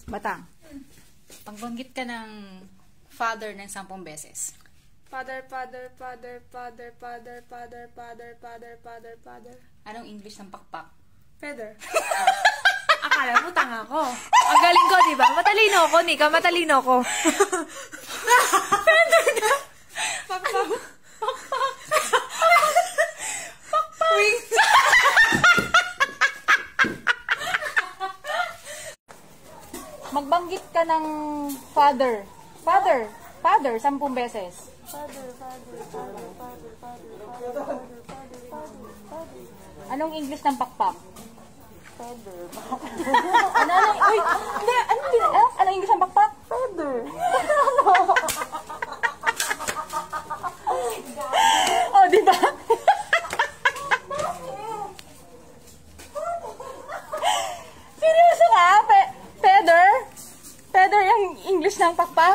Batang. Pagbanggit ka ng father ng 10 beses. Father, father, father, father, father, father, father, father, father, father. Anong English ng pakpak? Feather. Akala mo tanga ko. Ang galing ko, di ba? Matalino ko, Nika. Matalino ko. Feather na. Pakpak. Pakpak. Pakpak. Wings. Magbanggit ka ng father. Father. Father, 10 beses. Father, father, father, father, father, father, father, father, father. Anong English ng pakpak? Father. Uy, hindi, anong English ng pakpak? Father. Oh, di ba? Seryoso ka? Feather? Feather yung English ng pakpak?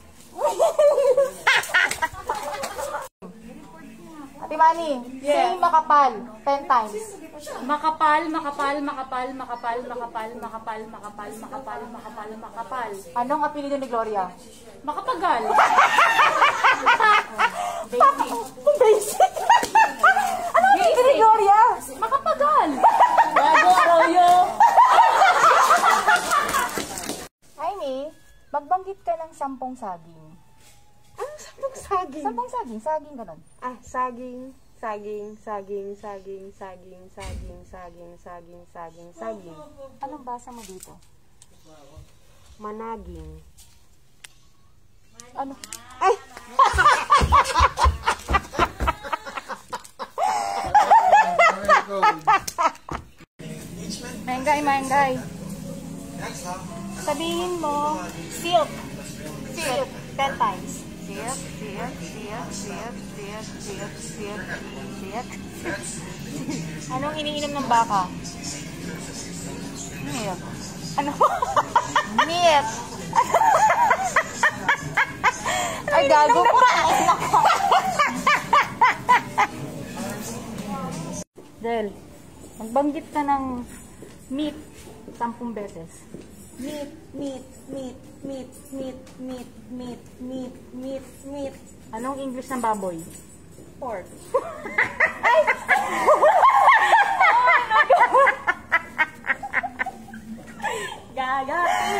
Ate Manny, say makapal 10 times. Makapal, makapal, makapal, makapal, makapal, makapal, makapal, makapal, makapal, makapal. Anong apelido ni Gloria? Makapagal. Basic. Basic. Anong apelido ni Gloria? Makapagal. Bago Arroyo. Jaime, magbanggit ka ng 10 saging. Ano 10 saging? 10 saging, saging ganon. Saging, saging, saging, saging, saging, saging, saging, saging, saging, saging. Anong basa mo dito? Managing. Ano? Ay! Mengay, mengay. Sabihin mo, silk. Silk. 10 times. Silk, silk, silk, silk, silk, silk, silk, silk. Anong iniinom ng baka? Milk. Ano? Milk. Ay, gago ko. Del, magbanggit ka ng meat 10 beses. Meat, meat, meat, meat, meat, meat, meat, meat, meat, meat. Anong English ng baboy? Pork. Gaga.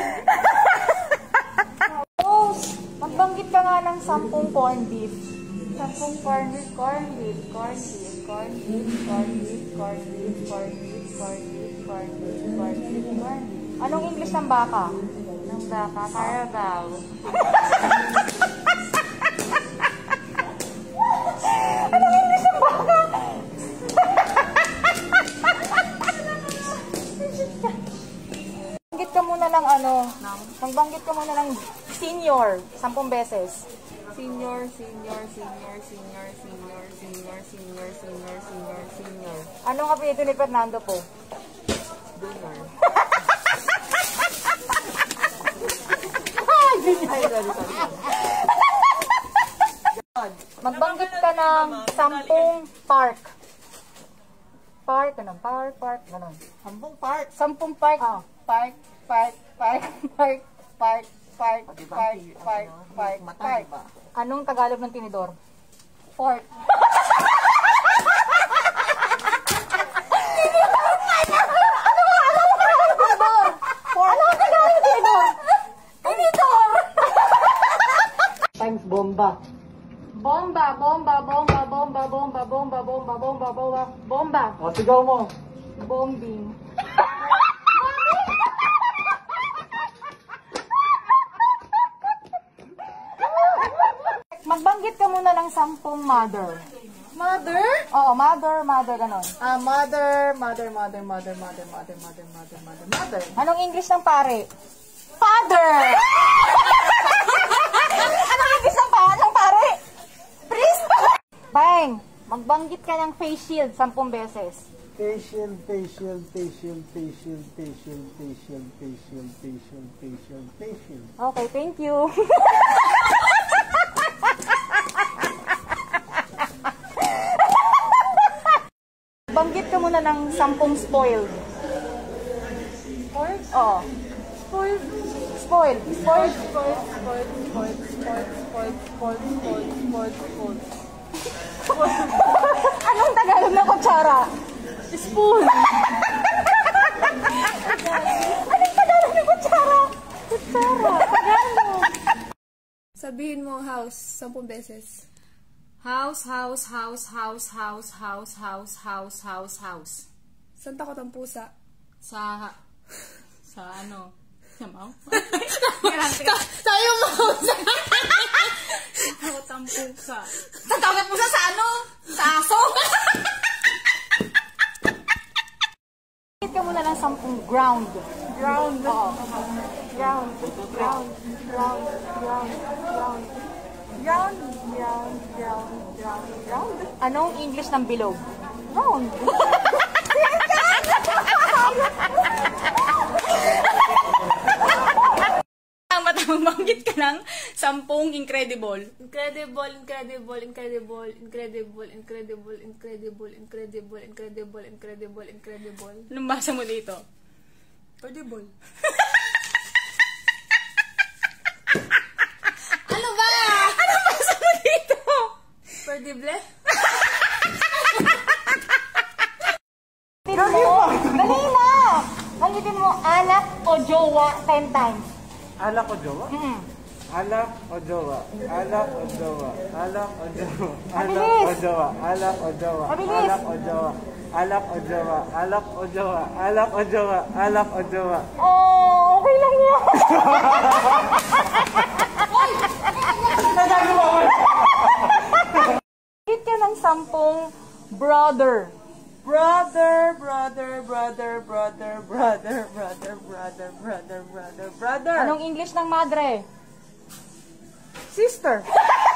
Magbanggit ka nga ng 10 corned beef. 10 corned beef, corned beef, corned beef, corned beef, corned beef, corned beef, corned beef, corned beef, corned beef, corned beef, corned beef. Anong English ng baka? Ng baka, carabao. Anong English ng baka? Magbanggit ka muna ng magbanggit ka muna ng senior, 10 beses. Senior, senior, senior, senior, senior, senior, senior, senior, senior, senior. Anong apelyido ni Fernando po? Junior. Magbanggit ka ng 10 park. Park, ganun. Park, ganun. 10 park. 10 park. Oh. Park, park, park, park, park, park, park, park, park, park. Anong Tagalog ng tinidor? Fork. Times bomba. Bomba, bomba, bomba, bomba, bomba, bomba, bomba, bomba, bomba, bomba. O, sigaw mo. Bombing. Magbanggit ka muna ng 10 mother. Mother? Oo, mother, ganon. Mother. Anong English ng pare? Father! Anong English ng pare? Priest! Bang! Magbanggit ka ng face shield 10 beses. Facial, facial, facial, facial, facial, facial, facial, facial, facial, facial. Okay, thank you. Banggit ka muna ng 10 spoiled. Spoiled? Oo. Spoiled? Spoiled. Spoiled. Anong Tagalog na kutsara? Spoon. Anong Tagalog na kutsara? Kutsara. Tagalog. Sabihin mo house 10 beses. House. Saan takot ang pusa? Sa ano? Sa mouth? Tayo mo! Takot ang pusa. Tatawag mo sa ano? Sa aso? Bakit ka muna ng 10 ground? Ground. Oo. Ground. Ground. Ground. Ground. Ground. Ground. Ground. Ground. Ground. Ground. Anong English ng bilog? Ground. Ang matamang banggit ka ng 10 incredible. Incredible. Anong basa mo dito? Incredible. Ano ba? Anong basa mo dito? Incredible? Dali na! Banggitin mo, anak o jowa 10 times. Alak o jowa? Alak o jowa? Alak o jowa? Alak o jowa? Alak o jowa? Alak o jowa? Mabilis! Alak o jowa? Alak o jowa? Alak o jowa? Alak o jowa? Alak o jowa? Oh, okay lang yan. Banggit ka ng 10 brother. Brother. Anong English ng madre? Sister.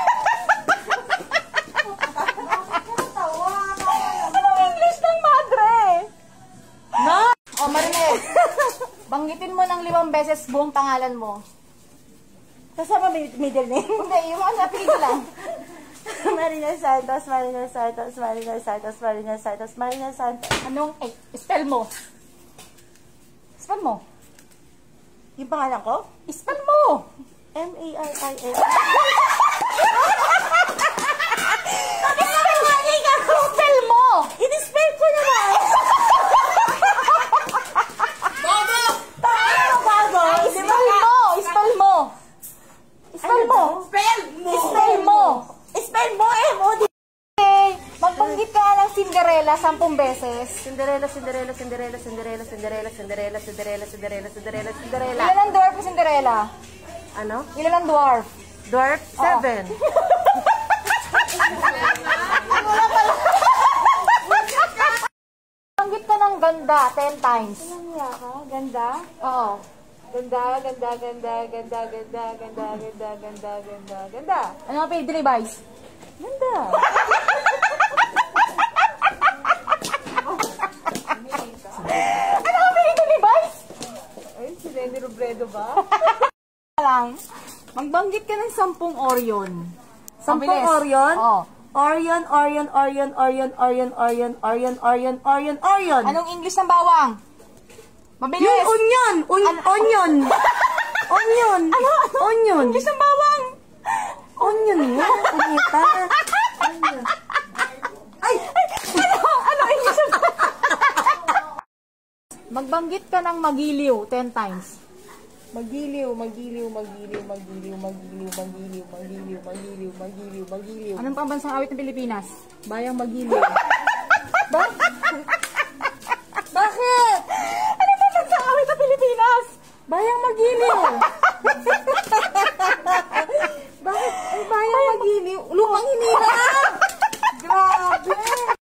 Anong English ng madre? No. O, Marinette. Banggitin mo ng 5 beses buong pangalan mo. Kasama middle name. Hindi, yung ano, apelido lang. Marina Santos. Anong, spell mo. Spell mo. Yung pangalan ko? Spell mo. M-A-R-I-N. Spell mo. In-spell ko naman. Bobo! Bago. Spell mo. Spell mo. Spell mo. Spell mo! Spell mo. Spell mo M-O-D. Okay. Magbanggit ka ng Cinderella 10 beses. Cinderella. Ilan ang dwarf ni Cinderella? Ano? Ilan ang dwarf? Dwarf? 7. Banggit ka ng ganda 10 times. Ano ka? Ganda? Oo. Ganda. Ano ang apelido ni Vice? Ganda. Ano ang apelido ni Vice? Ay, si Lenny Robredo ba? Lang. Magbanggit ka ng 10 Orion. 10 Mabilis. Orion? Oo. Orion. Anong English ng bawang? Mabilis. Yung onion. Onion. Onion. Onion. English ng bawang. Onion yun. Punita. Onion. Ay! Ano English ng Magbanggit ka ng magiliw 10 times. Magiliw. Anong pambansang awit ng Pilipinas? Bayang magiliw. Ba?